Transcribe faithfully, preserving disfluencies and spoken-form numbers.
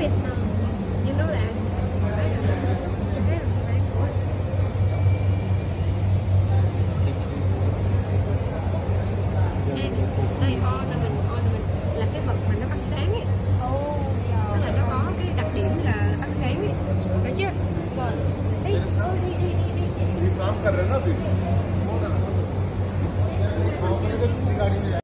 Vietnam. You know that? Đây ornament, ornament là cái vật mà nó phát sáng ấy. Tức là nó có cái đặc điểm là phát sáng ấy. Được chưa? Đi, đi, đi, đi, đi. काम कर रहे हैं ना अभी